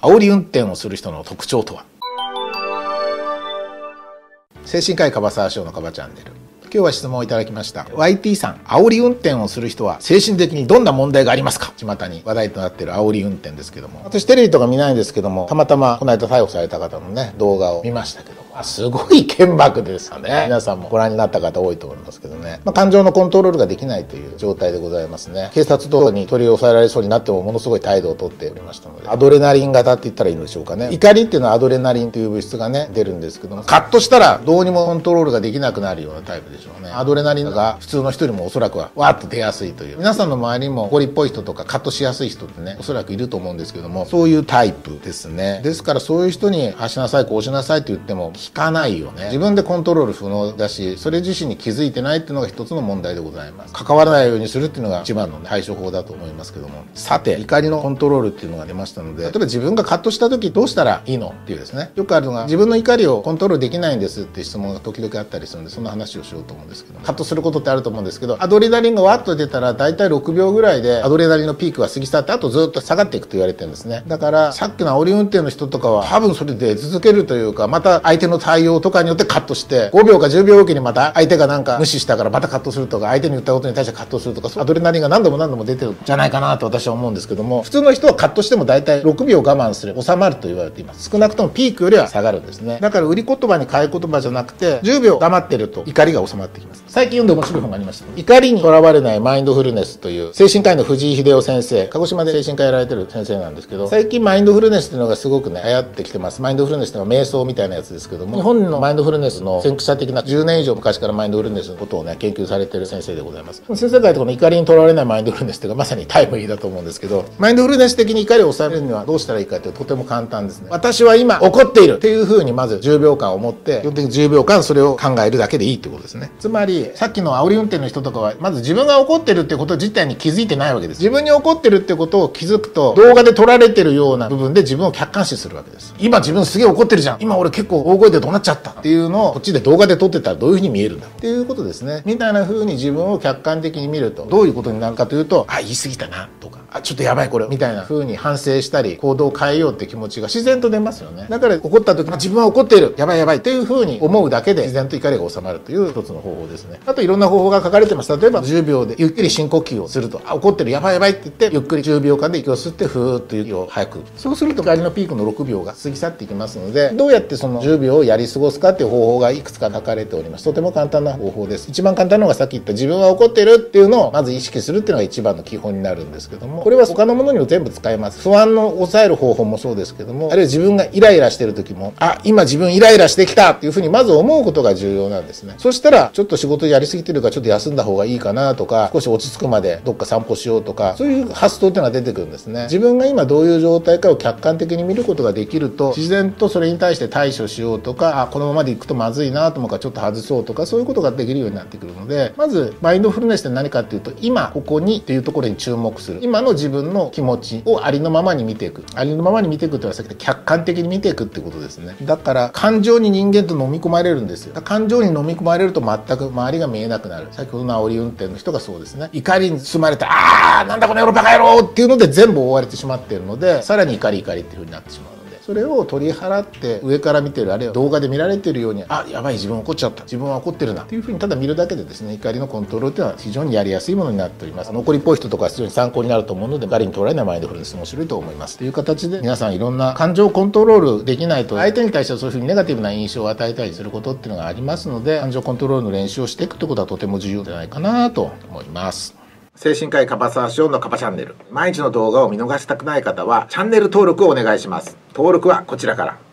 煽り運転をする人の特徴とは。精神科医樺沢翔のカバチャンネル。今日は質問をいただきました。YT さん、煽り運転をする人は精神的にどんな問題がありますか？巷に話題となっている煽り運転ですけども、私テレビとか見ないんですけども、たまたまこの間逮捕された方のね動画を見ましたけども、すごい剣幕ですよね。皆さんもご覧になった方多いと思いますけどね、感情のコントロールができないという状態でございますね。警察等に取り押さえられそうになってもものすごい態度をとっておりましたので、アドレナリン型って言ったらいいのでしょうかね。怒りっていうのはアドレナリンという物質がね出るんですけども、カッとしたらどうにもコントロールができなくなるようなタイプでしょうね。アドレナリンが普通の人よりもおそらくはわーっと出やすいという、皆さんの周りにも怒りっぽい人とかカッとしやすい人ってねおそらくいると思うんですけども、そういうタイプですね。ですからそういう人にああしなさいこうしなさいって言っても聞かないよね。自分でコントロール不能だし、それ自身に気づいてないっていうのが一つの問題でございます。関わらないようにするっていうのが一番の対処法だと思いますけども、さて怒りのコントロールっていうのが出ましたので、例えば自分がカッとした時どうしたらいいのっていうですね、よくあるのが自分の怒りをコントロールできないんですって質問が時々あったりするんで、そんな話をしようと思うんですけど、カッとすることってあると思うんですけど、アドレナリンがわっと出たら大体6秒ぐらいでアドレナリンのピークが過ぎ去ってあとずっと下がっていくと言われてるんですね。だからさっきの煽り運転の人とかは多分それで続けるというか、また相手の対応とかによってカットして5秒か10秒おきにまた相手がなんか無視したからまたカットするとか、相手に言ったことに対してカットするとか、アドレナリンが何度も何度も出てるんじゃないかなと私は思うんですけども、普通の人はカットしても大体6秒我慢すれば収まると言われています。少なくともピークよりは下がるんですね。だから売り言葉に替え言葉じゃなくて10秒黙ってると怒りが収まってきます。最近読んで面白い本がありました。怒りにとらわれないマインドフルネスという精神科医の藤井秀夫先生、鹿児島で精神科やられてる先生なんですけど、最近マインドフルネスっていうのがすごくね流行ってきてます。マインドフルネスっていうのは瞑想みたいなやつですけども、日本のマインドフルネスの先駆者的な10年以上昔からマインドフルネスのことをね研究されてる先生でございます。先生がこの怒りにとらわれないマインドフルネスっていうかまさにタイムリーだと思うんですけど、マインドフルネス的に怒りを抑えるにはどうしたらいいかってとても簡単ですね。私は今怒っているっていうふうにまず10秒間思って、基本的に10秒間それを考えるだけでいいってことですね。つまりさっきの煽り運転の人とかはまず自分が怒ってるってこと自体に気づいてないわけです。自分に怒ってるってことを気づくと動画で撮られてるような部分で自分を客観視するわけです。今自分すげえ怒ってるじゃん、今俺結構大声で怒鳴っちゃったっていうのをこっちで動画で撮ってたらどういうふうに見えるんだっていうことですね。みたいな風に自分を客観的に見るとどういうことになるかというと、あ言い過ぎたなとか、あちょっとやばいこれみたいな風に反省したり行動を変えようって気持ちが自然と出ますよね。だから怒った時自分は怒っている、やばいやばいっていう風に思うだけで自然と怒りが収まるという一つの方法ですね。あといろんな方法が書かれてます。例えば10秒でゆっくり深呼吸をすると、あ怒ってるやばいやばいって言ってゆっくり10秒間で息を吸ってふーっと息を吐く。そうすると怒りのピークの6秒が過ぎ去っていきますので、どうやってその10秒をやり過ごすかっていう方法がいくつか書かれております。とても簡単な方法です。一番簡単なのがさっき言った自分は怒ってるっていうのをまず意識するっていうのが一番の基本になるんですけども、これは他のものにも全部使えます。不安の抑える方法もそうですけども、あるいは自分がイライラしてる時も、あ今自分イライラしてきたっていうふうにまず思うことが重要なんですね。そしたらちょっと仕事やりすぎてるからちょっと休んだ方がいいかなとか、少し落ち着くまでどっか散歩しようとか、そういう発想っていうのが出てくるんですね。自分が今どういう状態かを客観的に見ることができると、自然とそれに対して対処しようとか、あこのままでいくとまずいなと思うからちょっと外そうとか、そういうことができるようになってくるので、まずマインドフルネスって何かっていうと、今ここにっていうところに注目する。今の自分の気持ちをありのままに見ていく。ありのままに見ていくっていうのはさっき言った客観的に見ていくってことですね。だから感情に人間と飲み込まれるんですよ。感情に飲み込まれると全く周りが見えなくなる。先ほどの煽り運転の人がそうですね。怒りに包まれて、あーなんだこの野郎バカ野郎っていうので全部覆われてしまっているので、さらに怒りっていう風になってしまう。それを取り払って上から見てる、あるいは動画で見られてるように、あやばい自分怒っちゃった、自分は怒ってるなっていうふうにただ見るだけでですね、怒りのコントロールっていうのは非常にやりやすいものになっております。残りっぽい人とかは非常に参考になると思うので、怒りに取られないマインドフルネス面白いと思いますという形で、皆さんいろんな感情をコントロールできないと相手に対してはそういうふうにネガティブな印象を与えたりすることっていうのがありますので、感情コントロールの練習をしていくってことはとても重要じゃないかなと思います。精神科医樺沢翔のカバチャンネル、毎日の動画を見逃したくない方はチャンネル登録をお願いします。登録はこちらから。